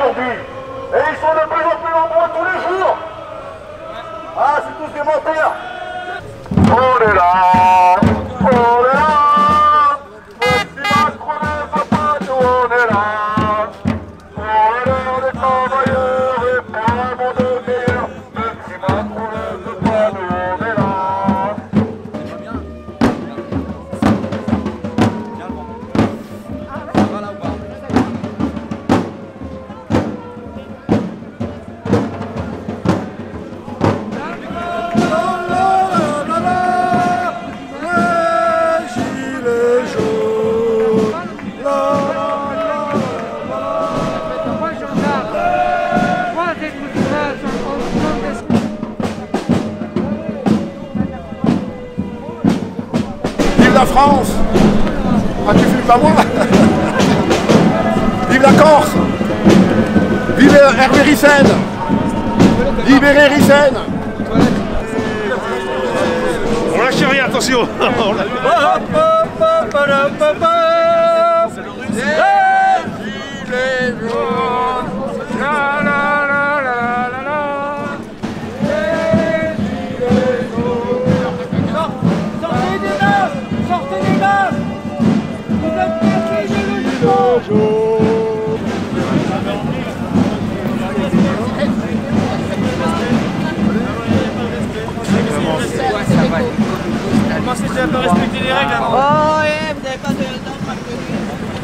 aujourd'hui. Et ils sont de plus en plus nombreux tous les jours. Ah, c'est tous des menteurs. On est là, on est là. Même si Macron ne veut pas, nous on est là. On est l'heure des travailleurs et pour un monde meilleur. Même si Macron ne veut pas, nous on est là. Vive la France! Ah, tu filmes pas moi? Vive la Corse! Vive Hervé Ryssen! Libérez Ryssen! On lâche rien, attention! Commencez à pas respecter les règles avant. Oh ouais, vous n'avez pas de temps de parcourir.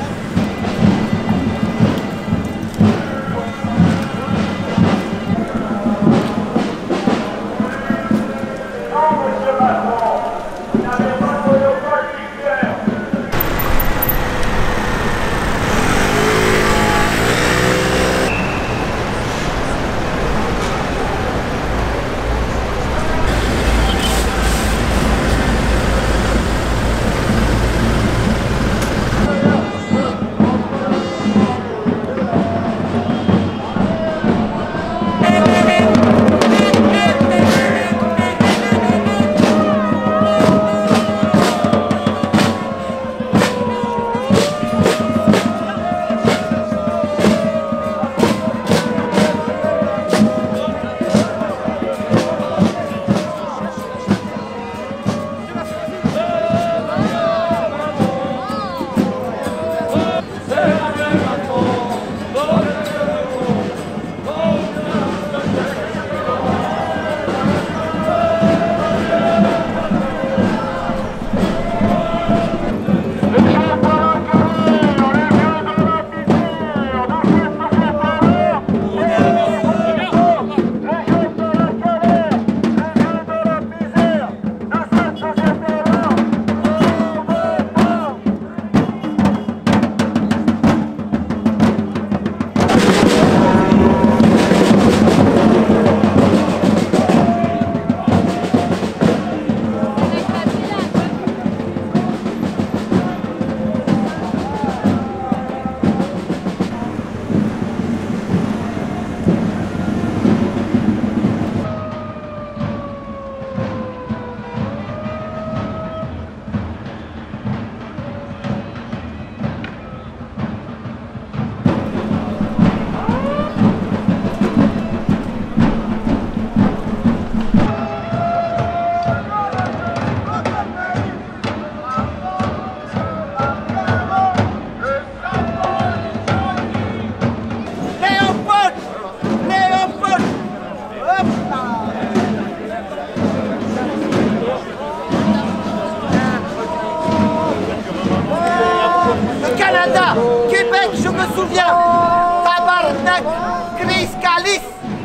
Québec, je me souviens. Tabarnak, Chris Calis.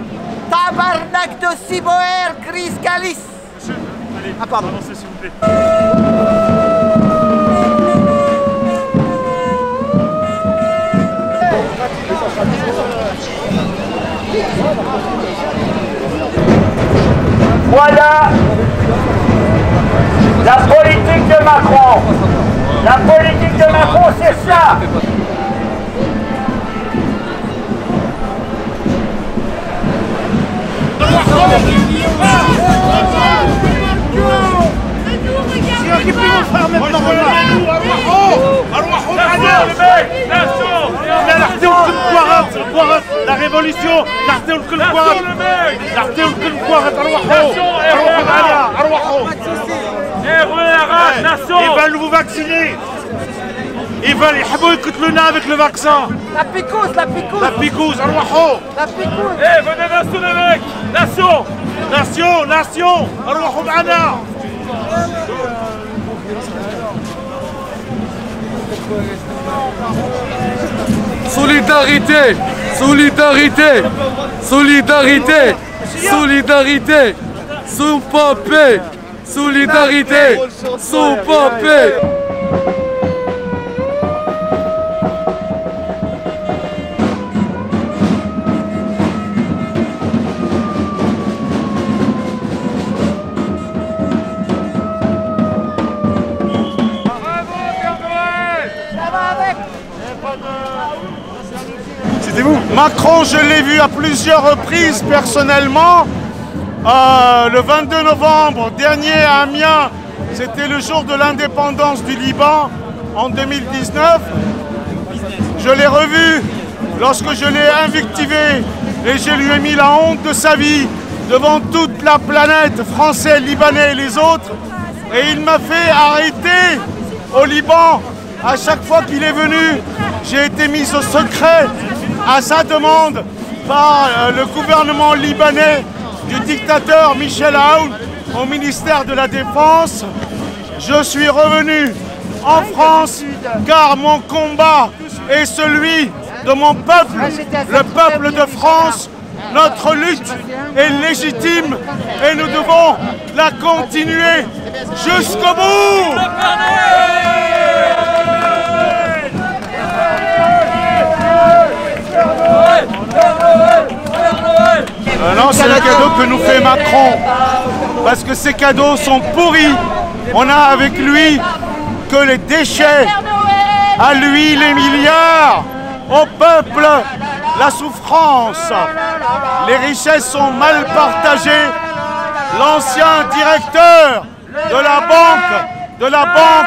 Tabarnak de Ciboer, Chris Calis. Monsieur, allez, ah, pardon. avancez s'il vous plaît. Voilà la politique de Macron. La politique de Macron, c'est ça. لا نعطيو لكل واحد نعطيو لكل واحد أروحوا معنا أروحوا. Ils veulent vous vacciner. Ils veulent يحبوا يقتلونا avec le vaccin. La picouse, la picouse. La picouse, أروحوا. La picouse. Eh, venez nation les mecs. Nation. Nation, nation. أروحوا معنا. Solidarité, solidarité, solidarité, solidarité, sous papier, solidarité, sous papier. Macron, je l'ai vu à plusieurs reprises personnellement. Le 22 novembre dernier à Amiens, c'était le jour de l'indépendance du Liban en 2019. Je l'ai revu lorsque je l'ai invectivé et je lui ai mis la honte de sa vie devant toute la planète, français, libanais et les autres. Et il m'a fait arrêter au Liban. À chaque fois qu'il est venu, j'ai été mis au secret à sa demande par le gouvernement libanais du dictateur Michel Aoun au ministère de la Défense. Je suis revenu en France car mon combat est celui de mon peuple, le peuple de France. Notre lutte est légitime et nous devons la continuer jusqu'au bout. Non, c'est le cadeau que nous fait Macron, parce que ces cadeaux sont pourris. On a avec lui que les déchets, à lui les milliards, au peuple la souffrance. Les richesses sont mal partagées. L'ancien directeur de la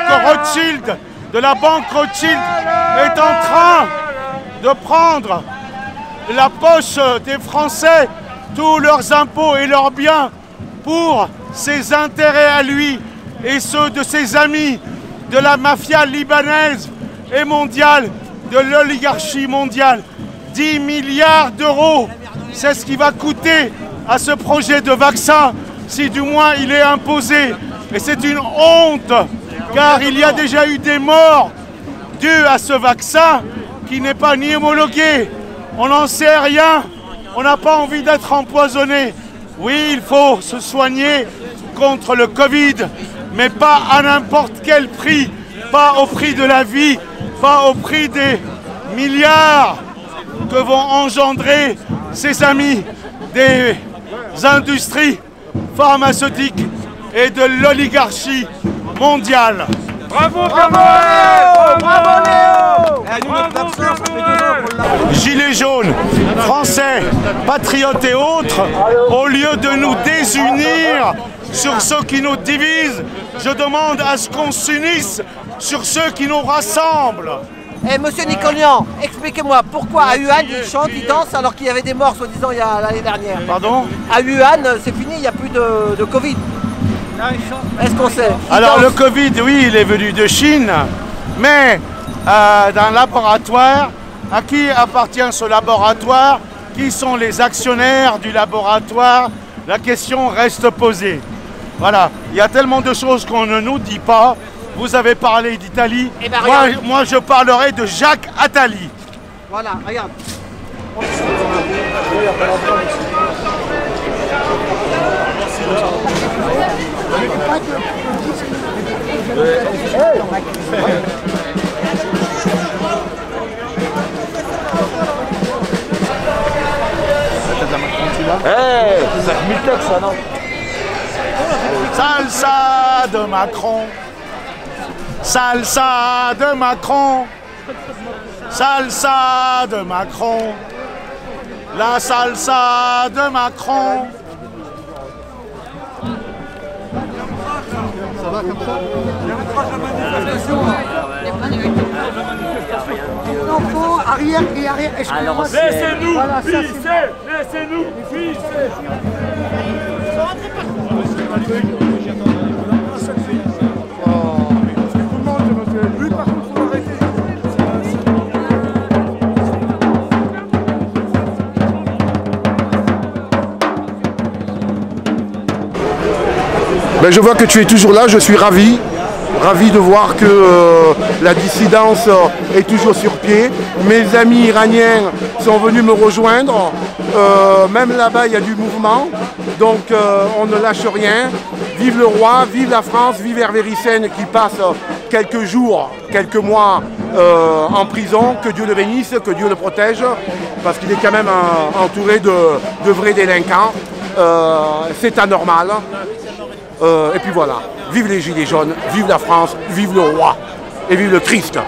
banque Rothschild est en train de prendre la poche des Français, tous leurs impôts et leurs biens pour ses intérêts à lui et ceux de ses amis, de la mafia libanaise et mondiale, de l'oligarchie mondiale. 10 milliards d'euros, c'est ce qui va coûter à ce projet de vaccin, si du moins il est imposé. Et c'est une honte, car il y a déjà eu des morts dues à ce vaccin qui n'est pas ni homologué. On n'en sait rien, on n'a pas envie d'être empoisonné. Oui, il faut se soigner contre le Covid, mais pas à n'importe quel prix, pas au prix de la vie, pas au prix des milliards que vont engendrer ses amis des industries pharmaceutiques et de l'oligarchie mondiale. Bravo, bravo, bravo Léo. Gilets jaunes, français, patriotes et autres, au lieu de nous désunir sur ceux qui nous divisent, je demande à ce qu'on s'unisse sur ceux qui nous rassemblent. Eh, monsieur Nicolian, expliquez-moi pourquoi à Wuhan ils chantent, ils dansent alors qu'il y avait des morts soi-disant l'année dernière. Pardon? À Wuhan, c'est fini, il n'y a plus de Covid. Est-ce qu'on sait? Alors le Covid, oui, il est venu de Chine, mais d'un laboratoire. À qui appartient ce laboratoire? Qui sont les actionnaires du laboratoire? La question reste posée. Voilà, il y a tellement de choses qu'on ne nous dit pas. Vous avez parlé d'Italie, eh ben, moi je parlerai de Jacques Attali. Voilà, regarde. Hey, 5000 textes ça non? Salsa de Macron. Salsa de Macron. Salsa de Macron. La salsa de Macron. Ça va comme ça? Enfant, arrière et arrière. Laissez-nous pisser laissez-nous. Ben, je vois que tu es toujours là, je suis ravi de voir que la dissidence est toujours sur pied. Mes amis iraniens sont venus me rejoindre, même là-bas il y a du mouvement, donc on ne lâche rien. Vive le roi, vive la France, vive Hervé Ryssen qui passe quelques jours, quelques mois en prison, que Dieu le bénisse, que Dieu le protège, parce qu'il est quand même entouré de vrais délinquants, c'est anormal. Et puis voilà, vive les Gilets jaunes, vive la France, vive le roi et vive le Christ.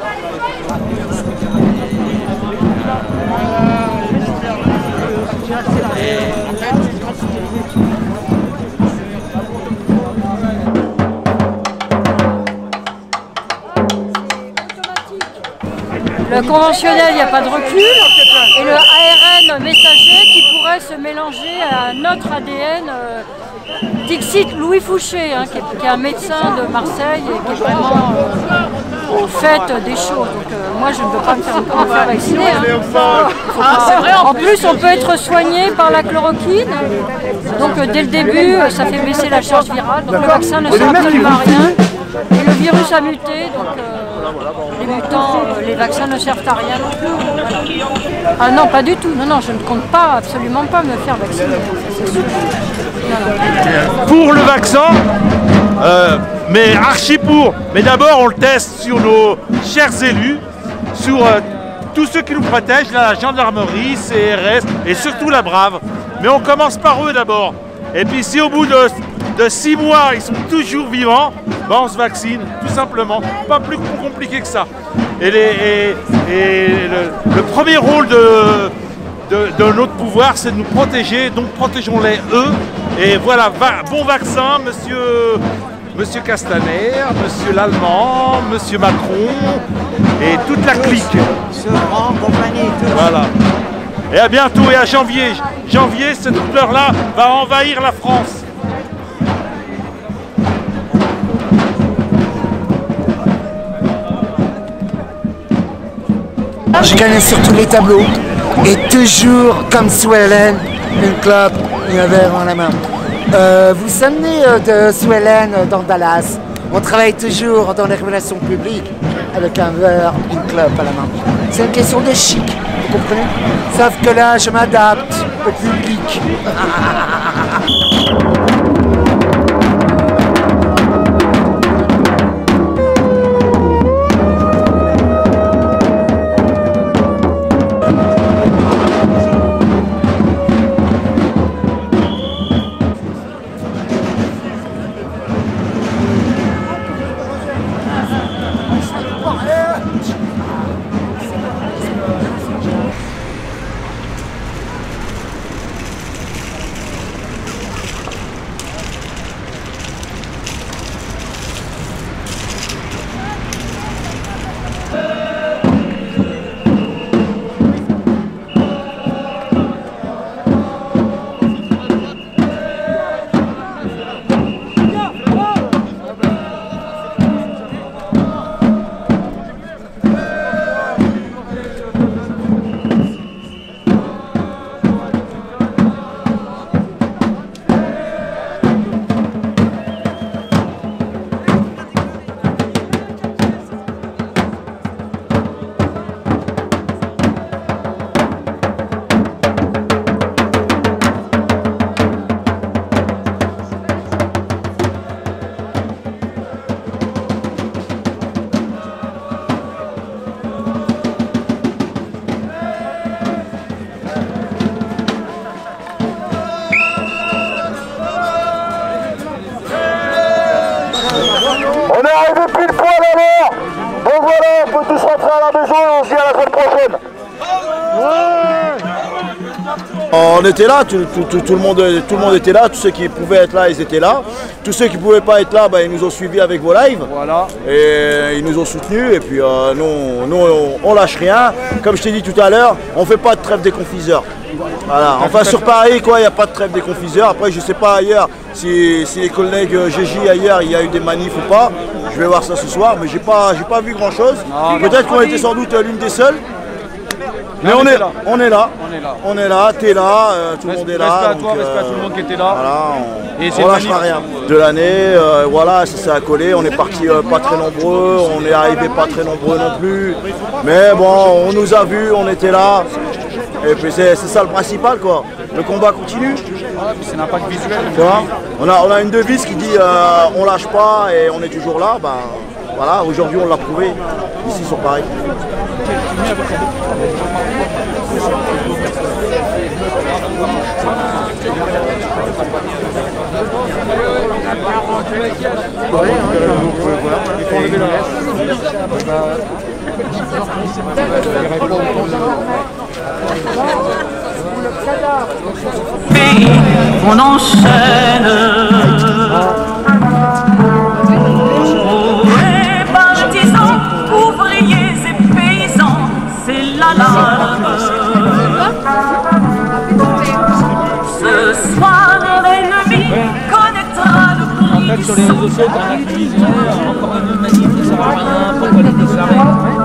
Le conventionnel, il n'y a pas de recul, et le ARN messager qui pourrait se mélanger à notre ADN. Dixit Louis Fouché, hein, qui est un médecin de Marseille et qui est vraiment au fait des choses. Donc moi je ne veux pas me faire vacciner. Hein. En plus on peut être soigné par la chloroquine. Donc dès le début ça fait baisser la charge virale. Donc le vaccin ne sert absolument à rien. Et le virus a muté. Donc les mutants, les vaccins ne servent à rien non plus. Ah non, pas du tout. Non, non, je ne compte pas, absolument pas me faire vacciner. C'est sûr. Pour le vaccin, mais archi pour. Mais d'abord, on le teste sur nos chers élus, sur tous ceux qui nous protègent, la gendarmerie, CRS et surtout la Brave. Mais on commence par eux d'abord. Et puis si au bout de 6 mois, ils sont toujours vivants, ben on se vaccine, tout simplement. Pas plus compliqué que ça. Et le premier rôle de notre pouvoir, c'est de nous protéger, donc protégeons-les eux. Et voilà, bon vaccin, monsieur Castaner, monsieur Lallemand, monsieur Macron et toute la clique. Voilà. Et à bientôt et à janvier. Janvier, cette couleur-là va envahir la France. Je gagnais sur tous les tableaux et toujours comme Sue Ellen, une clope et un verre dans la main. Vous souvenez de Sue Ellen dans Dallas? On travaille toujours dans les relations publiques avec un verre, une clope à la main. C'est une question de chic, vous comprenez? Sauf que là, je m'adapte au public. On est arrivé pile poil à l'heure. Donc voilà, on peut tous rentrer à la maison et on se dit à la semaine prochaine. On était là, tout le monde était là, tous ceux qui pouvaient être là, ils étaient là. Tous ceux qui ne pouvaient pas être là, ils nous ont suivis avec vos lives. Voilà. Et ils nous ont soutenus. Et puis nous, on lâche rien. Comme je t'ai dit tout à l'heure, on ne fait pas de trêve des confiseurs. Voilà. Enfin sur Paris, quoi, il n'y a pas de trêve des confiseurs. Après, je sais pas ailleurs si les collègues GJ ailleurs, il y a eu des manifs ou pas. Je vais voir ça ce soir, mais j'ai pas vu grand chose. Peut-être qu'on était sans doute l'une des seules. Mais on est là, t'es là, tout le monde est là. Respect à toi, respect à tout le monde qui était là. Voilà, on lâchera rien. De l'année, voilà, ça s'est accolé, on est parti pas très nombreux, on est arrivé pas très nombreux non plus. Mais bon, on nous a vus, on était là. Et puis c'est ça le principal, quoi. Le combat continue. C'est l'impact visuel. On a une devise qui dit on lâche pas et on est toujours là. Ben, voilà, aujourd'hui on l'a prouvé ici sur Paris. On enchaîne. Les partisans, ouvriers et paysans, c'est l'alarme. Ce soir, l'ennemi connaîtra le prix du sang. Sur les réseaux sociaux, dans la cuisine, encore une manif, ça va rien, pourquoi les déclarer?